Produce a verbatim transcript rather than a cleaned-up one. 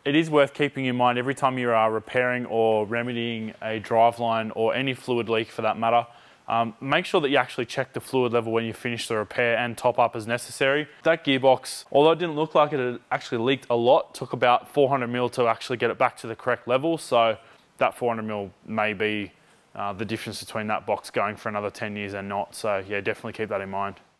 It is worth keeping in mind every time you are repairing or remedying a driveline or any fluid leak for that matter. Um, make sure that you actually check the fluid level when you finish the repair and top up as necessary. That gearbox, although it didn't look like it, it actually leaked a lot, took about four hundred mil to actually get it back to the correct level. So that four hundred mil may be uh, the difference between that box going for another ten years and not. So yeah, definitely keep that in mind.